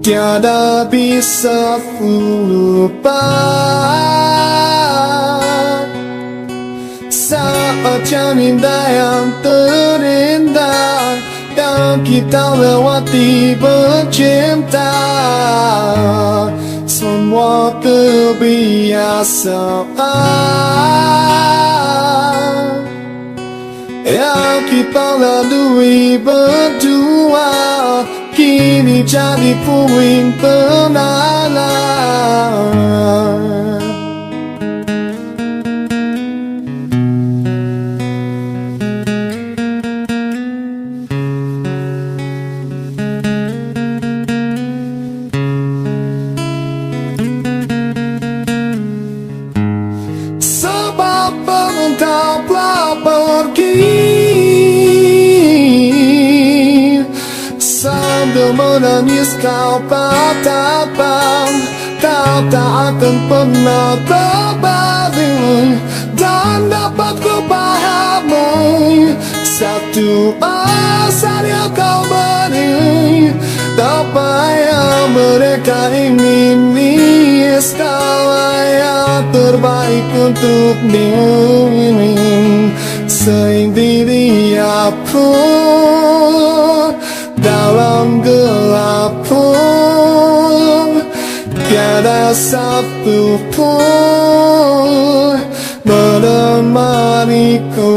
Tiada bisa ku lupa saat jam indah yang terindah yang kita lewati bercinta. Semua kebiasaan yang kita lalui berdua kini jadi puing kenangan. Sebab engkau telah pergi sambil menangis kau katakan kau tak akan pernah kembali. Dan dapat ku pahami satu alasan yang kau beri, tak payah mereka ingin nistalah yang terbaik untukmu. Sendiri pun dalam gelap pun tiada satu pun menemaniku.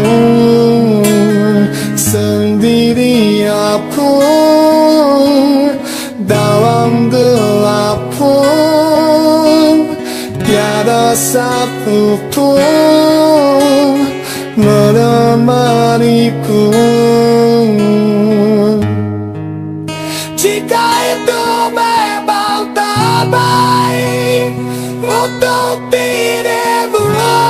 Sendiri pun dalam gelap pun tiada satu pun menemaniku. Jika itu memang terbaik untuk dirimu,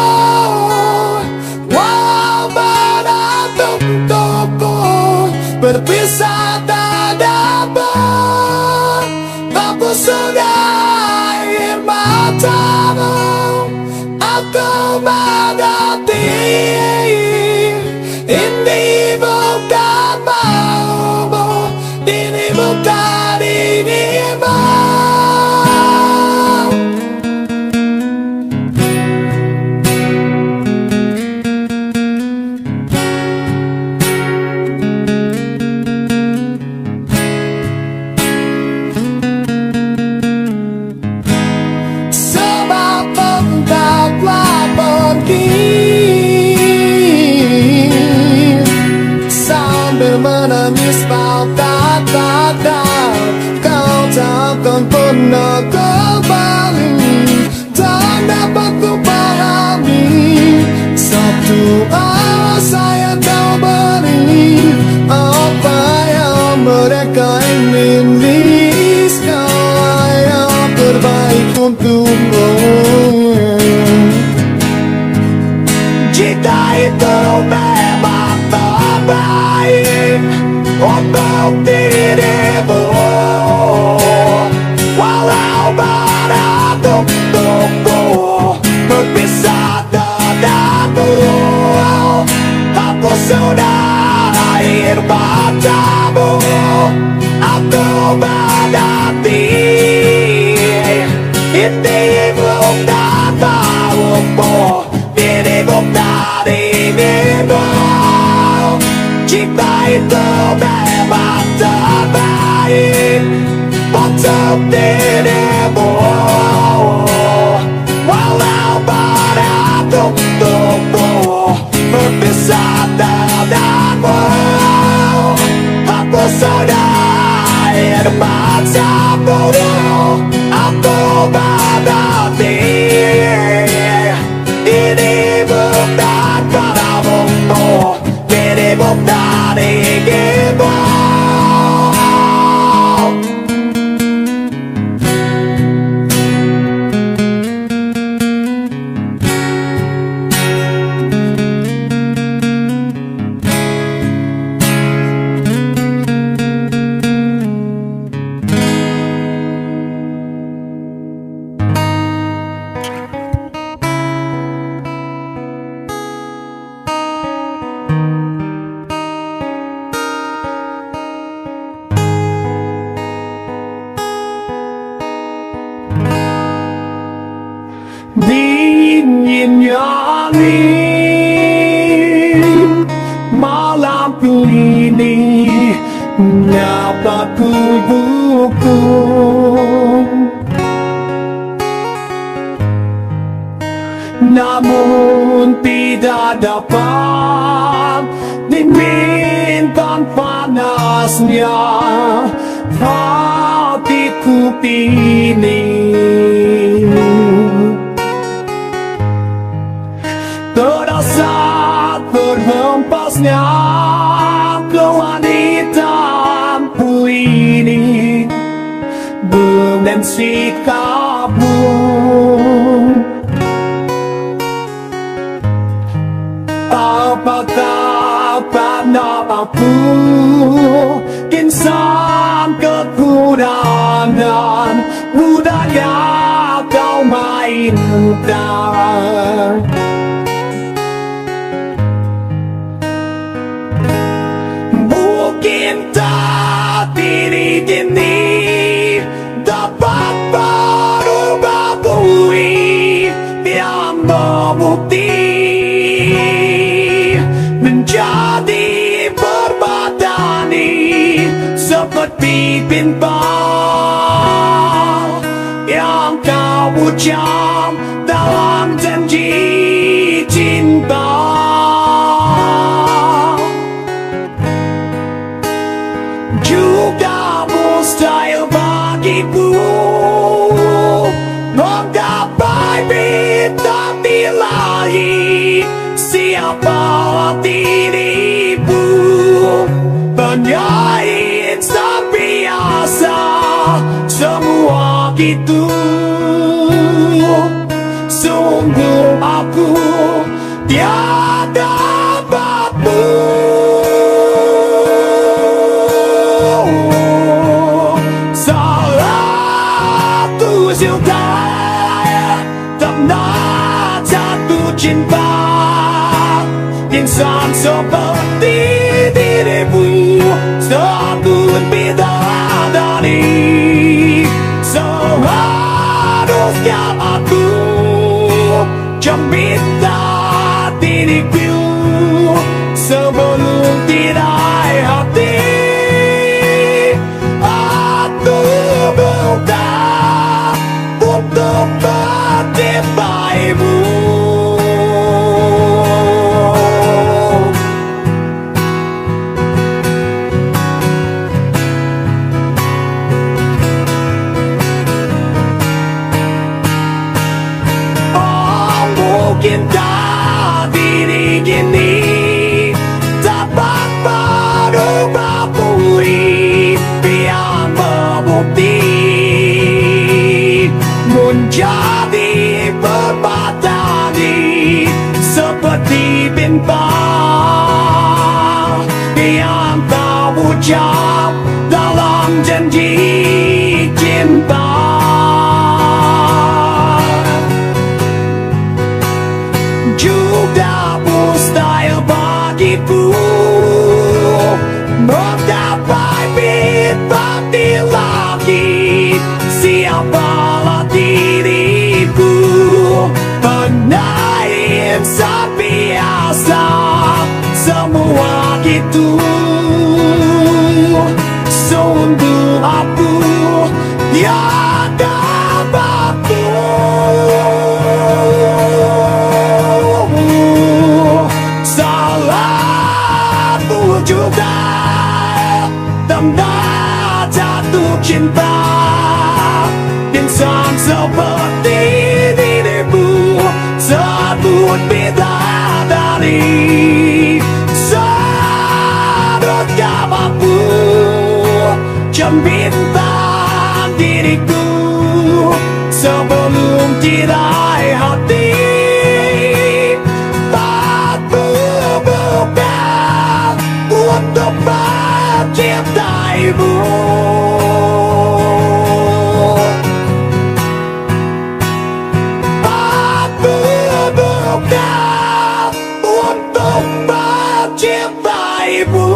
walau berat untukku berpisah tak dapat hapus air matamu. Aku mengerti ini bukan maumu, ini bukan dirimu. Sebab engkau telah pergi sambil menangis kau katakan kau takkan pernah kembali. Tak dapat ku pahami satu alasan yang kau beri, apa yang mereka ingin nistalah yang terbaik untukmu. Jika itu memang terbaik untuk dirimu, walau berat untukku berpisah denganmu. Hapus sudah air matamu. Aku mengerti ini bukan maumu, ini bukan dirimu. Jika itu memang terbaik untuk dirimu, walau berat untukmu berpisah denganmu. Hapus sudah air matamu. Aku mengerti ini bukan maumu, ini bukan dirimu. angin malam ini dapat kubuku, namun tidak dapat diminta panasnya hatiku ini. Terasa terhempasnya kewanitanku ini dengan sikapmu. Apakah pernah aku insan kekurangan budaya kau mainkan? Mungkin tak diri ini dapat berubah bui yang membukti menjadi berbadani seperti bintang yang kau ucap dalam janji cinta. Juga mustahil bagiku menggapai bintang di langit. Siapa dirimu, penyanyi insan biasa, semua gitu. Sungguh aku tiada batu, satu cinta pernah jatuh cinta. Insan seperti dirimu takut bidadari. Seharusnya aku meminta diriku sebelum tirai hati. Aku buka untuk mencintaimu. Mungkin tak diri gini dapat berubah bui yang membukti menjadi berbadani seperti bintang yang kau ucap dalam janji cinta. Juga mustahil bagiku menggapai bintang di langit. Siapalah diriku, penyanyi insan biasa, semua gitu. Sungguh aku tiada batu, juga tanda jatuh cinta. Insan seperti dirimu takut bidadari. Seharusnya mampu meminta diriku sebelum tirai hati. Untuk mencintaimu, aku buka untuk mencintaimu.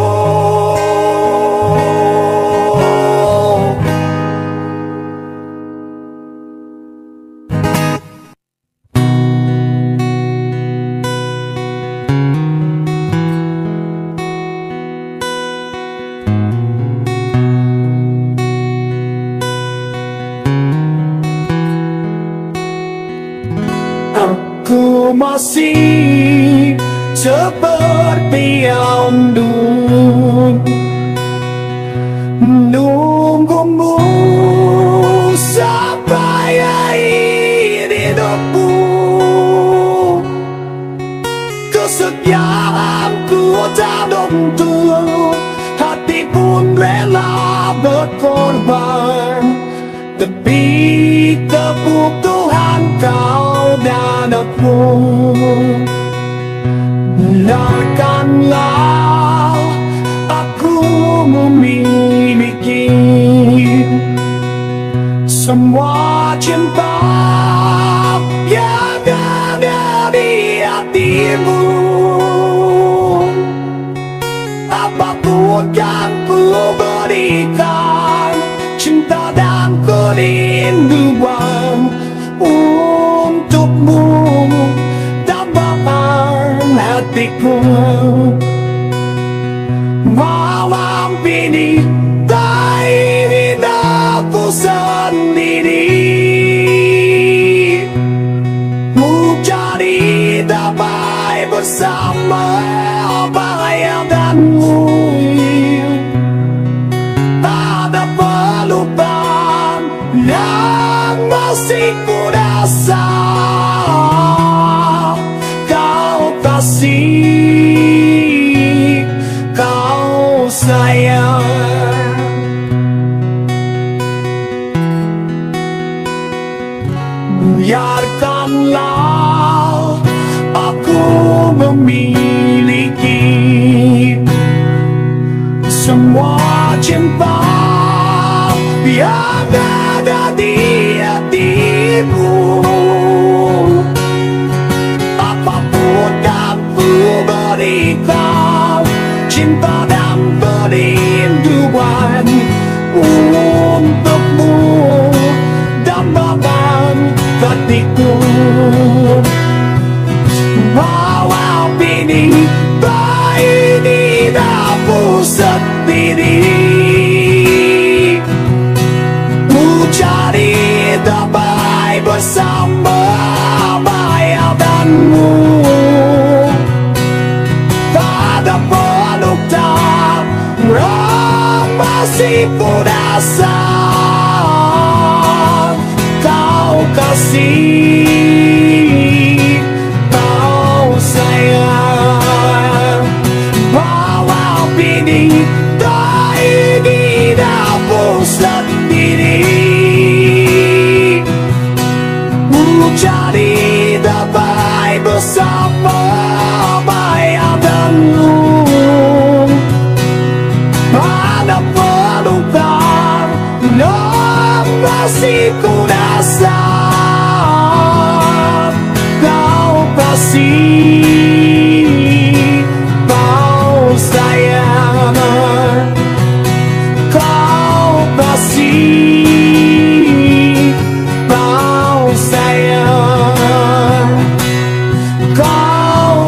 masih seperti yang dulu, nunggumu sampai akhir hidupku. Kesetiaanku tak luntur, hati pun rela berkorban demi kebutuhan kau dan aku. Biarkanlah aku memiliki semua cinta yang ada di hatimu. Apapun yang ku berikan, cinta dan kerinduan untukmu, dambaan hatiku. Malam ini tak ingin aku sendiri, ku cari damai bersama bahaya danmu. Ada pelukan yang masih ku rasa, kau kasih, kau sayang. Biarkanlah aku memiliki semua cinta yang ada di hatimu. Apapun yang ku berikan, cinta dan kerinduan untukmu, dambaan hatiku. Malam ini tak ingin aku sendiri, ku cari damai bersama bahaya danmu. Pada peluk dan masih ku rasa, kau kasih, kau sayang. Malam ini tak ingin aku sendiri, ku cari damai bersama bahaya danmu. Ada pelukan yang masih ku rasa, kau kasih, kau sayang. Kau kasih, kau sayang. Kau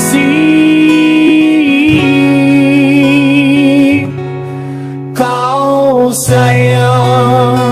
kasih, kau sayang.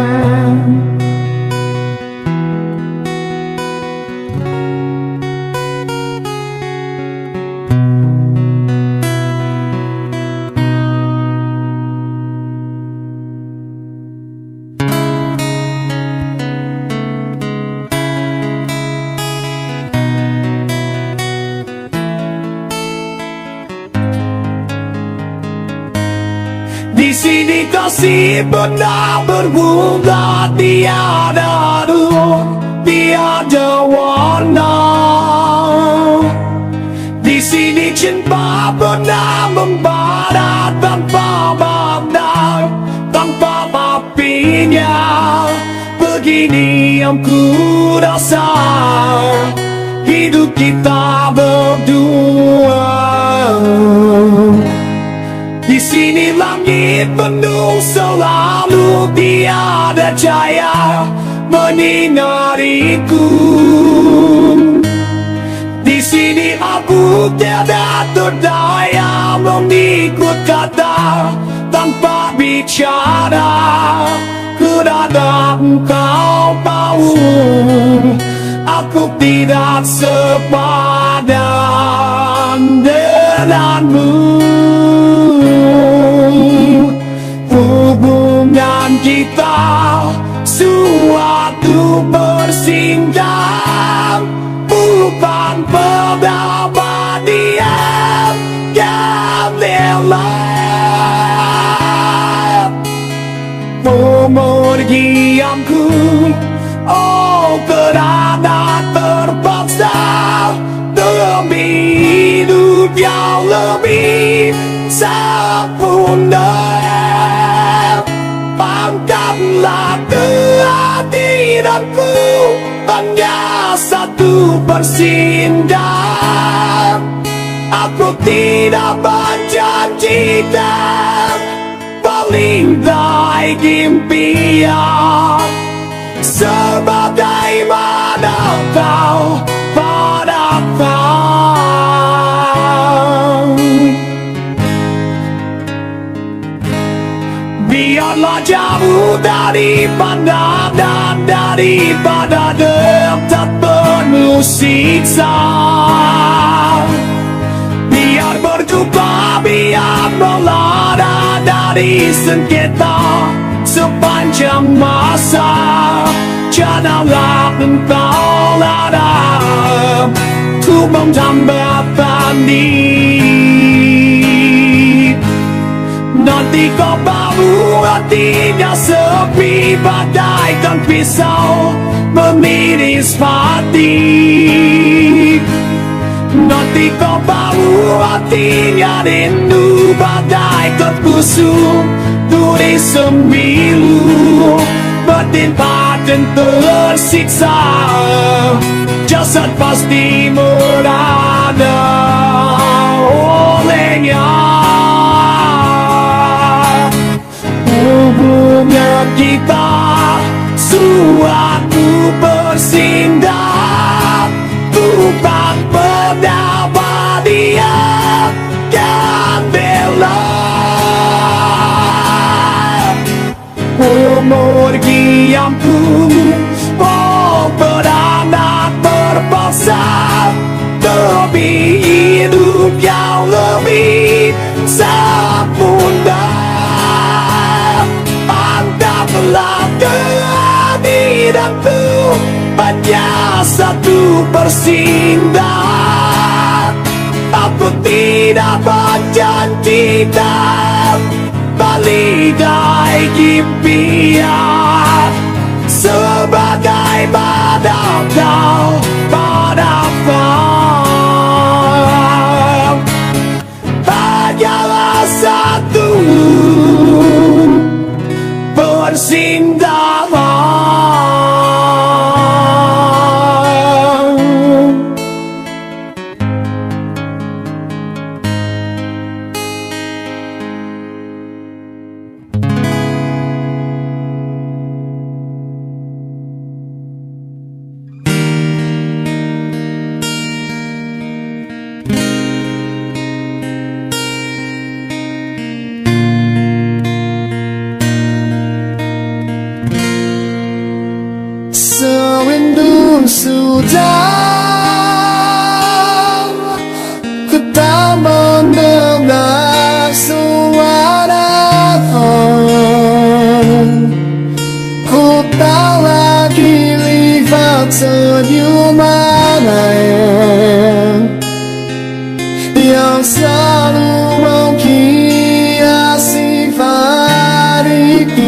Di sini kasih benar berbunga, tiada ruh, tiada warna. Di sini cinta benar membara tanpa makna, tanpa apinya. Begini yang ku rasa hidup kita berdua. Di sini langit penuh selalu, tiada cahaya menyinariku. Di sini aku tiada terdaya mengikut kata tanpa bicara, kerana engkau tahu aku tidak sepadan denganmu. Hubungan kita suatu bersinggang, bukan perdamaian yang lelah. Pemergianku, oh kerana terpaksa demi hidup yang lebih sempurna. Angkatlah kehadiranku, hanya satu persindang. Aku tidak menjanjikan pelindai impian, sebagaimana kau padaku. Biarlah jauh dari pandang dan daripada dekat penuh siksa. Biar berjumpa, biar melada dari sengketa sepanjang masa. Janganlah engkau ladang untuk menambah panik. Nanti kau baru hatinya sepi bagaikan pisau memiris hati. Nanti kau baru hatinya rindu bagaikan busuk duri sembilu. Bertimpa dan tersiksa, jasad pasti merana olehnya. Hubungan kita suatu bersindang, bukan perdamaian yang bela. Pemergianku, oh beranak terpaksa demi hidup yang lebih sempurna. Anggaplah kehadiranku hanya satu persindang. Aku tidak menjanjikan pelindai impian, sebagaimana kau padaku. Hanyalah satu persindangan. Serindu sudah ku tak mendengar suaramu. Ku tak lagi lihat senyumanmu yang selalu menghiasi hariku.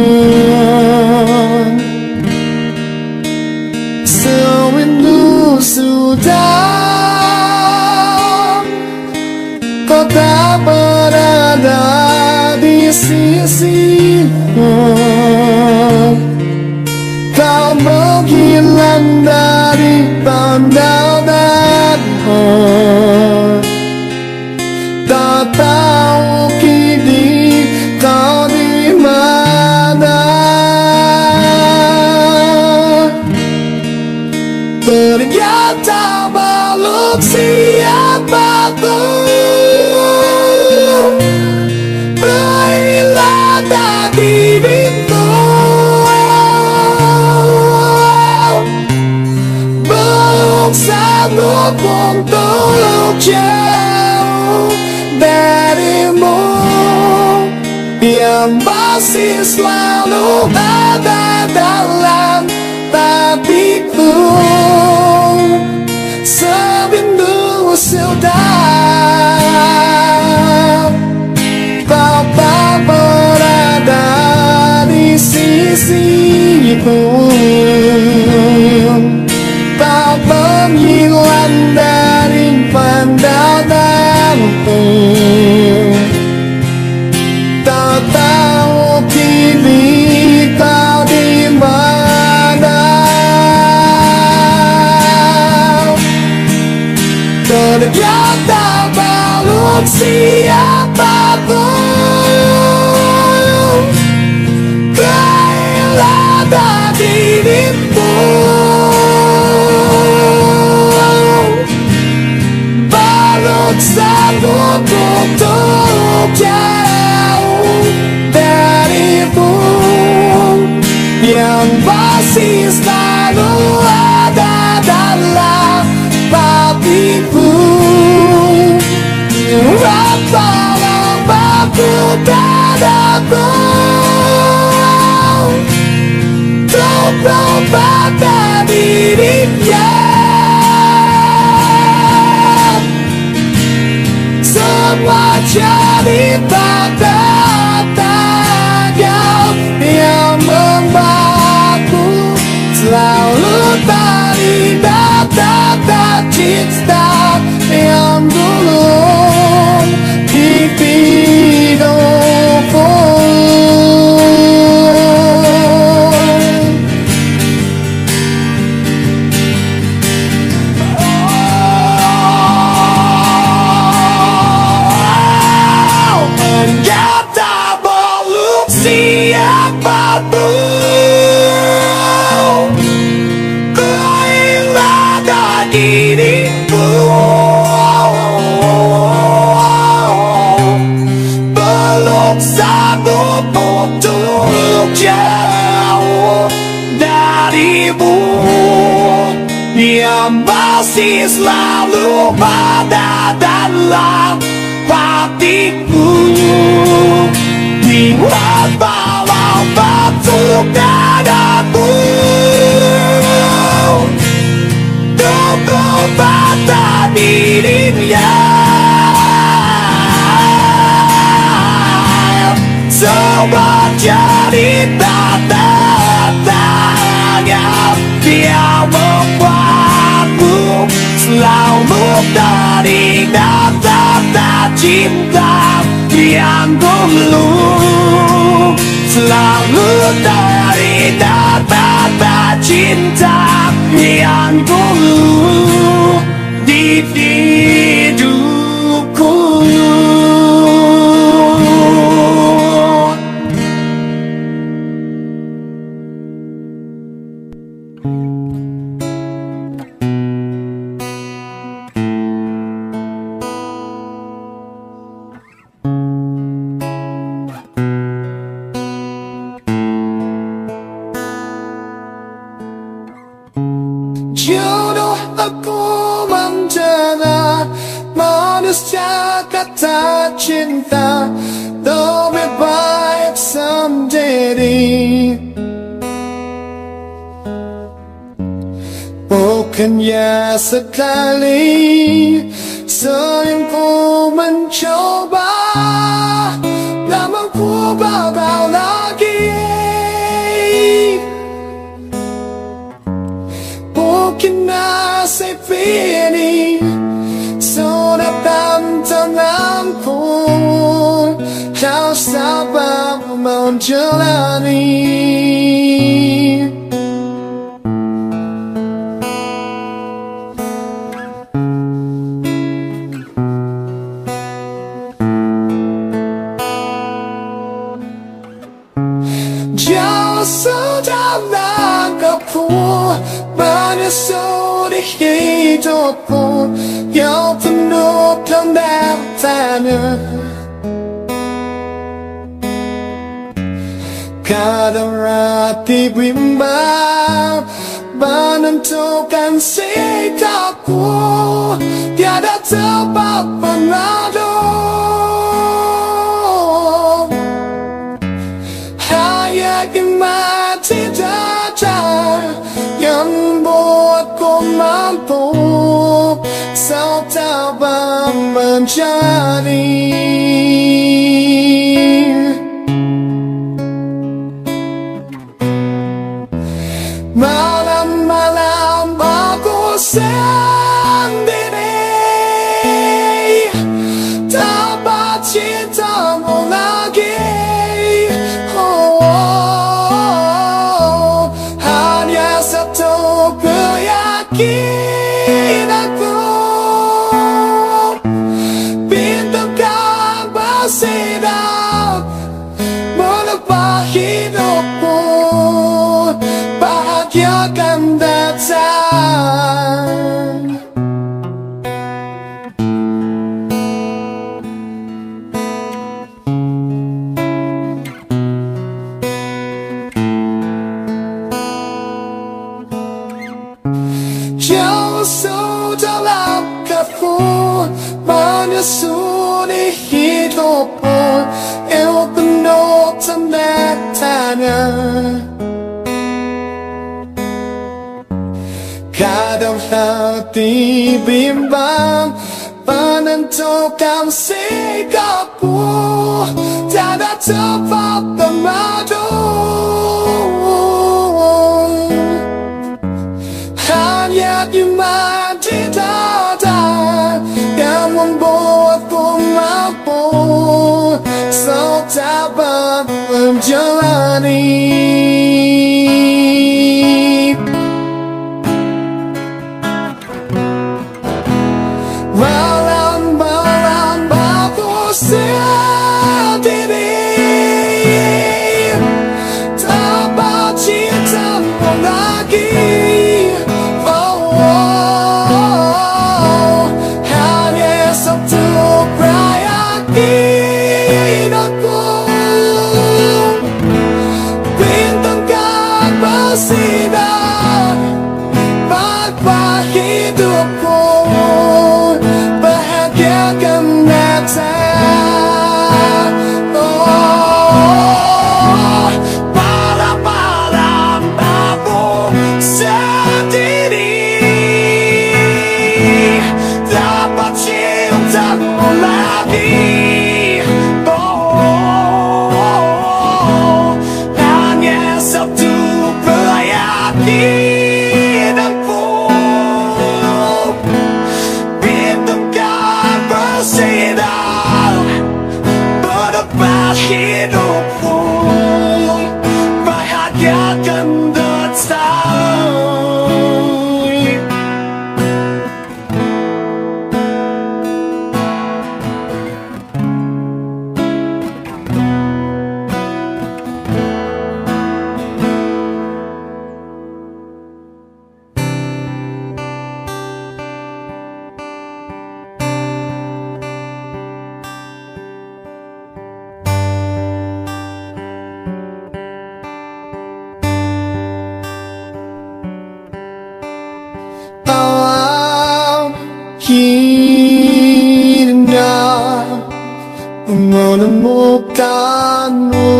Sudah kau tak berada di sisiku, kau menghilang dari pandanganku. Tak tahu kini kau di mana. Ternyata makhluk siapapun berhilang dari diriku. sanggup untuk jauh darimu, yang masih selalu ada dalam hatiku. Sebindu sedap Papa berada di sisiku, tak menghilang dari pandanganku. Tak tahu kini kau di mana, ternyata belum siapapun kehilangan dirimu. Belum sanggup untuk jauh darimu, yang masih selalu ada dalam hatiku. Walau aku padaku untuk berbata dirinya, semua jadi tanda-tanda yang membuatku selalu teringat tanda cinta yang dulu di hidupku. Ternyata belum siapapun kehilangan dirimu. Belum sanggup untuk jauh darimu, yang masih selalu ada dalam hatiku. Buat bawa batuk dadaku, untuk bata dirinya, semua jadi tanda-tanda yang membuatku selalu teringat tanda cinta yang dulu, selalu teringat tanda cinta yang dulu di hidupku. Jodoh aku mendengar manusia kata cinta lebih baik sendiri. Bukannya sekali sering ku mencoba, namun ku gagal lagi. Mungkin nasib ini sudah dalam tanganku, kau sabar menjalani. Jauh sudah langkahku menyusul di hidupku yang penuh tanda tanya. Kadang hati bimbang menentukan sikap sikapku tiada tempat mengadu. Hanya iman tidak ada yang buatku mampu sabar menjadi. Malam-malam aku sendiri tanpa cintamu lagi. Hanya satu keyakinanku, bintangkan bersinar menebak hidupku, bahagia akan datang. Jauh sudah langkahku menyusuri hidupmu yang penuh tanda tanya. Kadang hati bimbang menentukan sikapku, tiada tempat mengadu. Hanya iman tidak ada yang membuatku mampu sabar menjalani. Malam-malam aku sendiri tanpa cintamu lagi. Hanya satu keyakinanku, bintangkan bersinar menebak hidupku, bahagia akan datang. Malam-malam aku sendiri dapat cintamu lagi. Hanya satu keyakinanku, bintangkan bersinar menebak hidupku, bahagia akan datang. Akhirnya menemukanmu,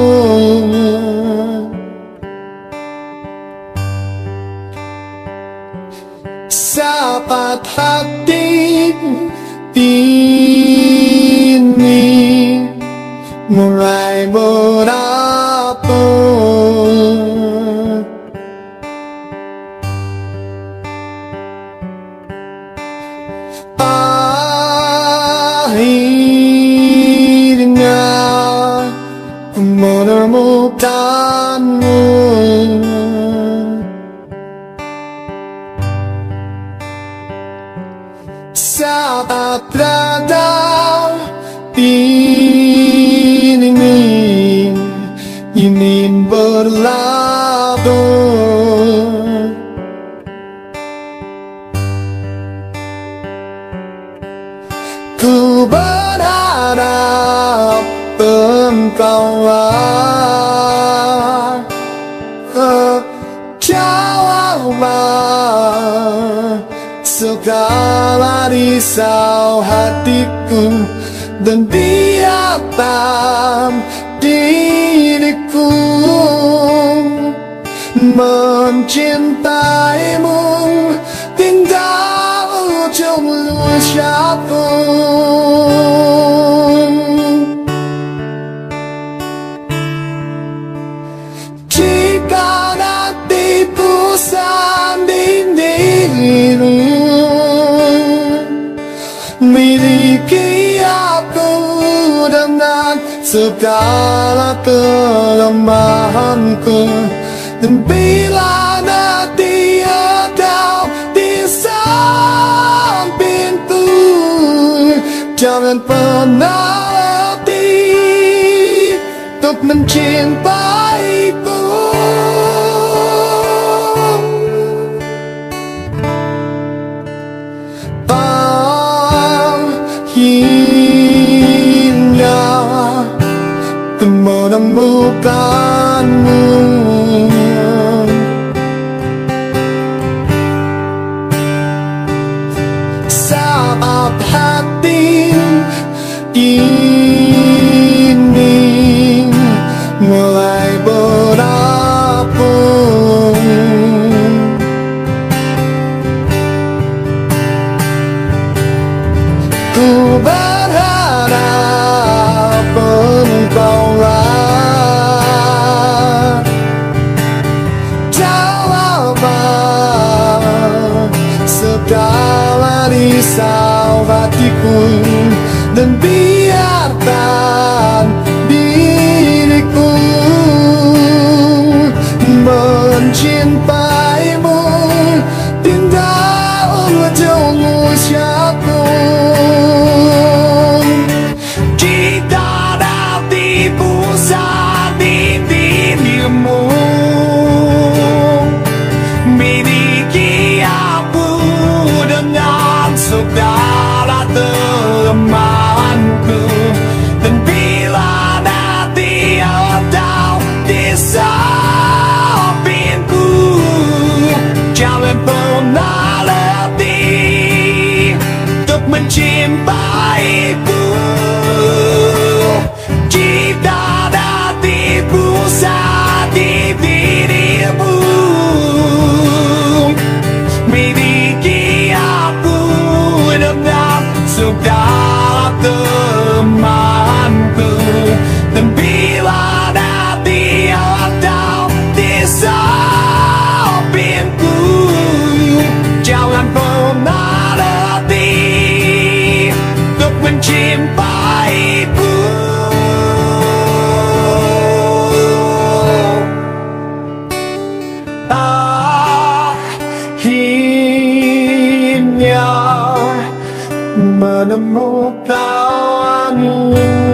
sahabat hati ini mulai berapun. Akhirnya menemukanmu, saat berada ini ingin berlabuh. Ku berharap engkau jawaban segala risau hatiku dan biarkan diriku mencintaimu tinggal ujung usiaku. Jika nanti bersanding dirimu, miliki aku dengan segala kelemahanku. Dan bila nanti kau di sampingku, jangan pernah letih untuk mencintaiku. Hingga menemukanmu, saat hati ini mulai berapung, ku berharap engkaulah jawaban segala risau hatiku, dan biarkan diriku mencintaimu tinggal ujung usiaku. Jika nanti pusat di dirimu, miliki aku dengan segala kelemahanku. Dan bila nanti kau di sampingku, jangan pernah letih untuk mencintaiku. Jika nanti pusat di dirimu, miliki aku dengan segala kelemahanku. Dan bila nanti kau di sampingku, jangan pernah letih untuk mencintaiku. Akhirnya menemukanmu.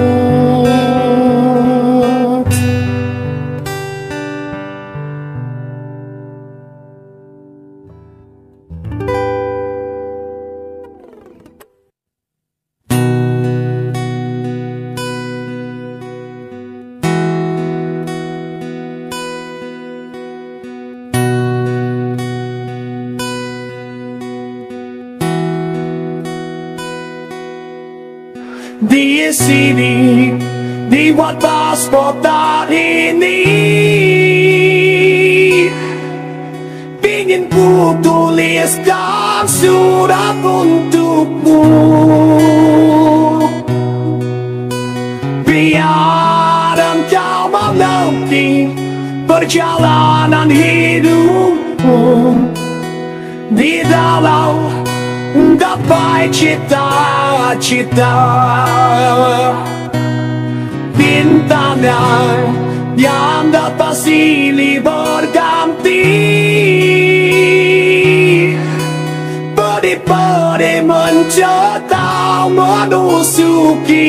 Di sini dibuat paspor ini, ingin ku tuliskan surat untukmu. Biar engkau mengerti perjalanan hidupmu di dalam gapai cita-cita. Bintangnya yang dapat silih berganti, pedih-pedih mencetak menusuki.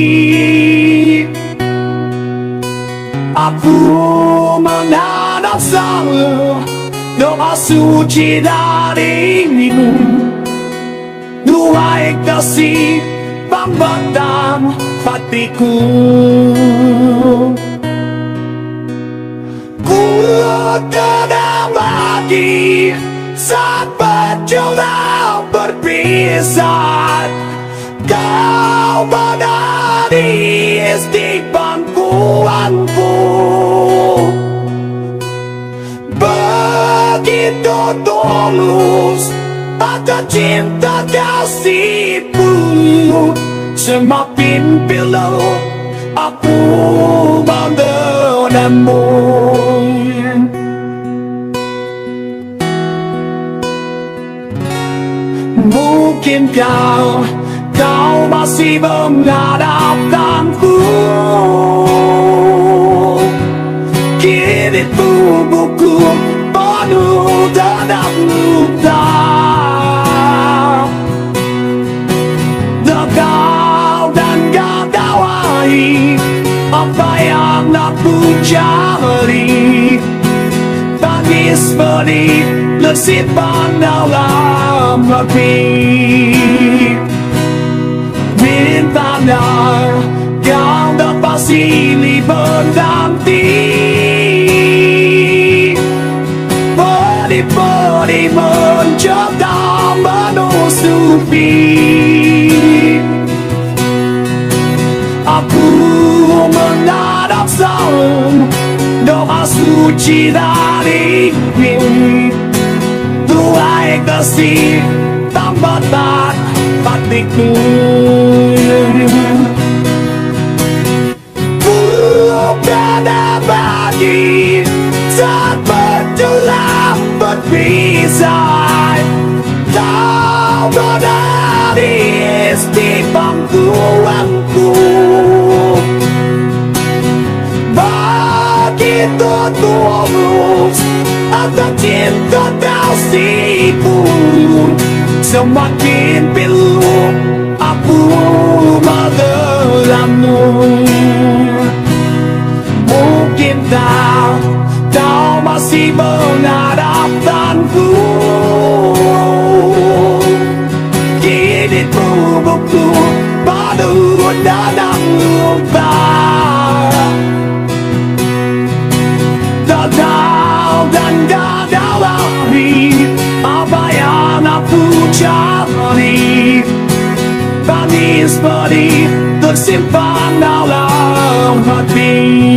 Aku menghadap sang doa suci darimu. Duhai kasih pembentang hatiku, ku tenang lagi saat berjuang berpisah. tulus, ada cinta kasihmu. Semakin bila aku mengenalmu, mungkin kau masih menghadapkanku. Kini tubuhku penuh dengan luka. Kau dan kau hari apa yang aku cari. Tangis pedih tersimpan dalam hati. Bintangnya kau dapat silih berganti. Pedih-pedih mencoba menutupi. Aku menghadap selalu doa suci darimu. Tuhan kasih tambatan hatiku. Bukan abadi saat berjuang berpisah. Kau berada di pangkuanku. Begitu tulus ada cinta kasihmu. Semakin pilu aku mengenalmu. Mungkin kau masih menghadapkanku. Kini tubuhku penuh dengan luka. Gagal dan gagal lagi apa yang aku cari. Tangis pedih tersimpan dalam hati.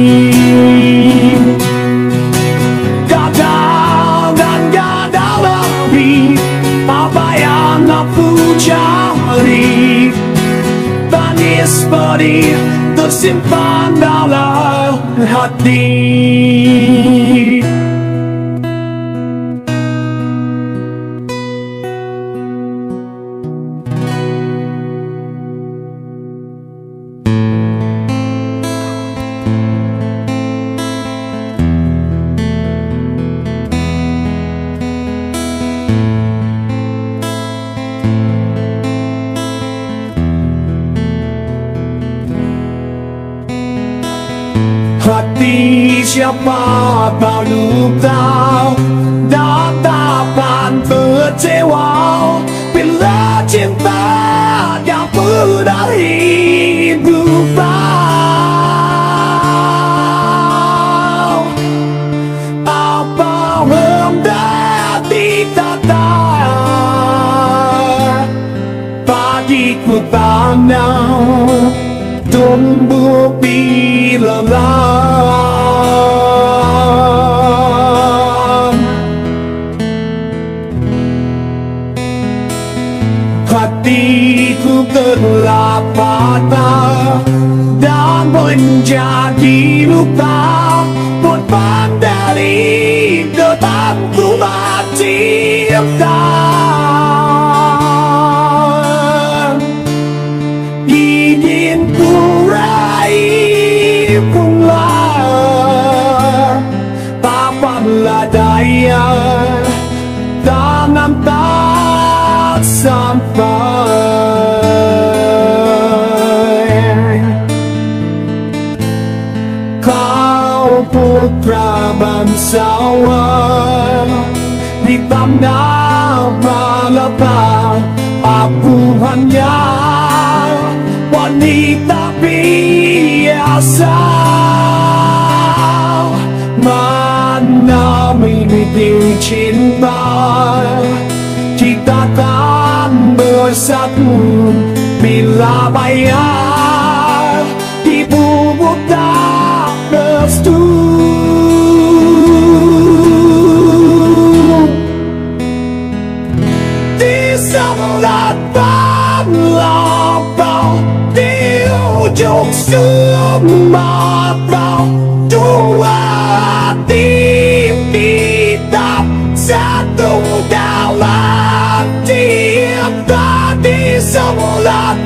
Gagal dan gagal lagi apa yang aku cari. Tangis pedih tersimpan dalam hati. Hati siapa tahu kau datapan kecewa bila cinta yang pernah hidup. Apa menjadi kata bagiku tanah tumbuh bila hatiku gelap patah dan menjadi luka. Pun pandai detanku menciptakan. Ingin ku raih pula apabila daya tangan tak sampai. Kau putra bangsawan di tanah Malaka. Aku hanya wanita biasa. Mana miliki cinta, kita kan bersatu bila bayar di bubuk tak restu. hati kita satu dalam cinta di sebelah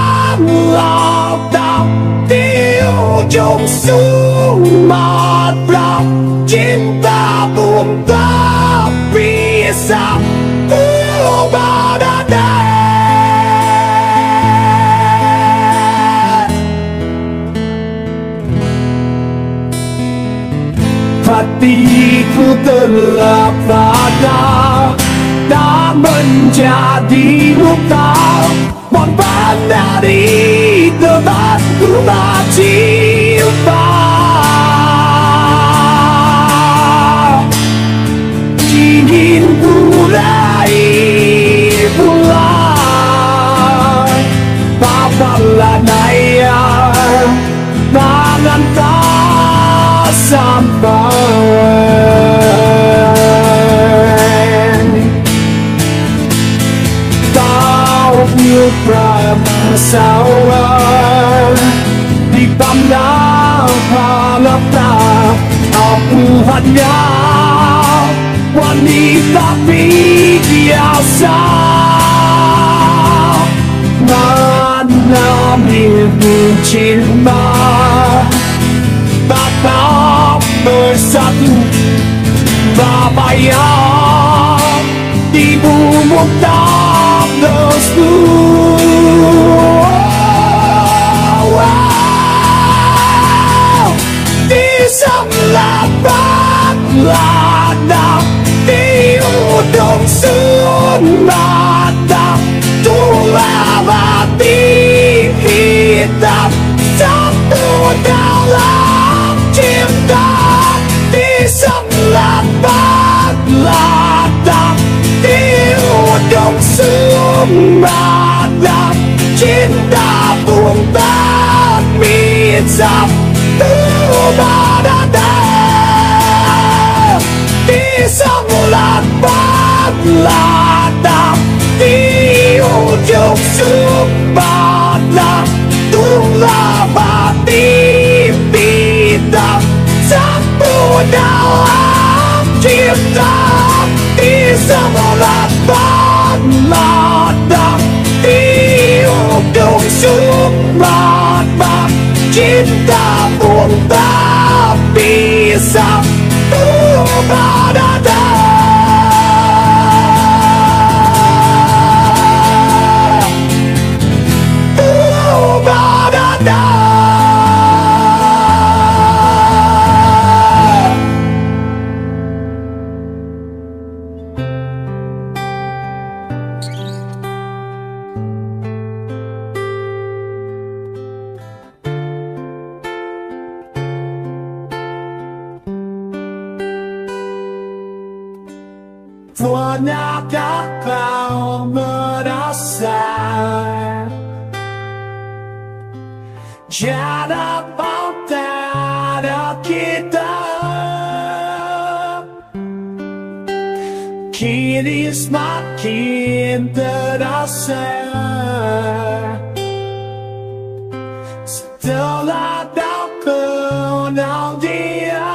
lautan di ujung Sumatera. Cinta pun tak bisa berubah. Hatiku telah pada tak menjadi luka, korban dari tempatku cinta. Ingin mulai papalah naya tangan tak sampai. Kau bermasalah di pandang harapnya, aku hanya wanita biasa. Mana mimpi cinta tetap bersatu, tak payah di bumi tak restu. Di sebelah ladang di ujung Sumatera, tulah hati hitam satu dalam cinta. Di sebelah ladang di ujung Sumatera, cinta pun tak bisa berubah. Di sebelah ladang di ujung Sumatera, tulah hati hitam satu dalam cinta. Di sebelah ladang di ujung Sumatera, cinta pun tak bisa berubah. Pernahkah kau merasa jada pada kita kini semakin terasa setelah kau kenal dia?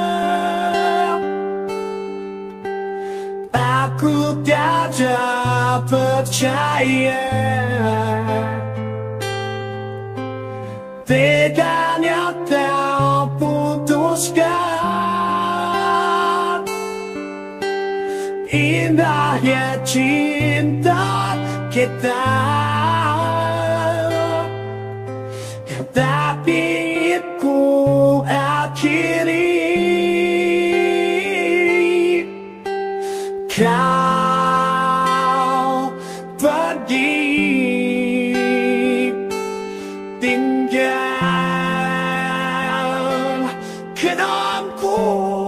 Aku tiada percaya teganya kau putuskan indahnya cinta kita, tapi ku akhiri. Kau pergi tinggal kenangku,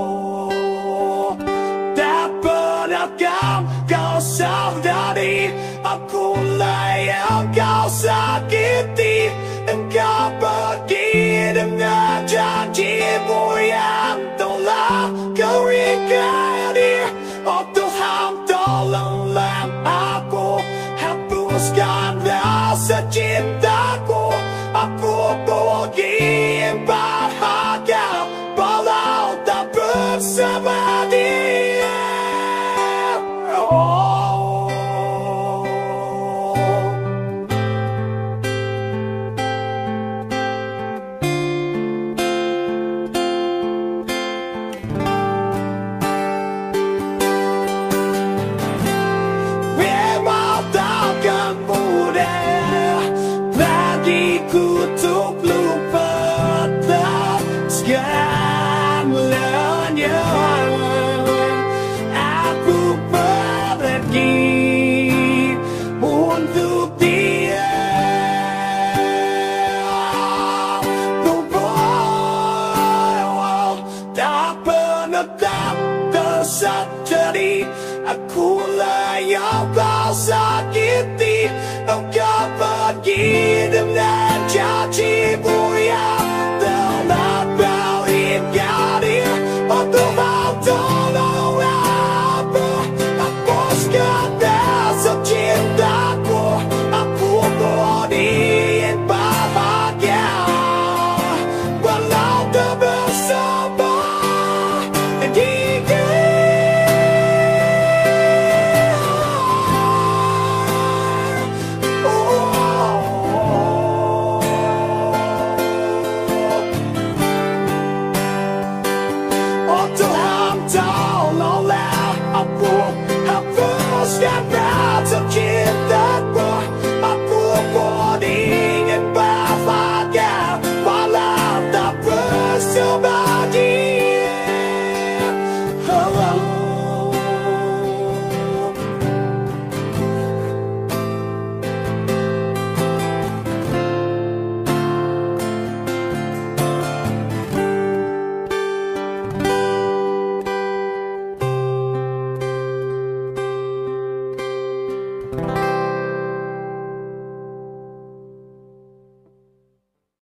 tak pernahkah kau sadari akulah yang kau sakiti. Engkau pergi dengan janjimu yang telah kau ingkari. Oh Tuhan, tolonglah aku, hapuskan rasa cintaku. Aku pergi bahagia walau tak tak penetap tersadari. Aku yang kau sakiti. Engkau pergi dengan janji mulia. Telah kau ingkari untuk tolong aku. Hapuskan rasa cintaku. Aku pun ingin bahagia walau tak bersama dia. Tuhan tolonglah aku, hapuskan rasa cintaku. Aku pun ingin bahagia walau tak bersama dia. Oh.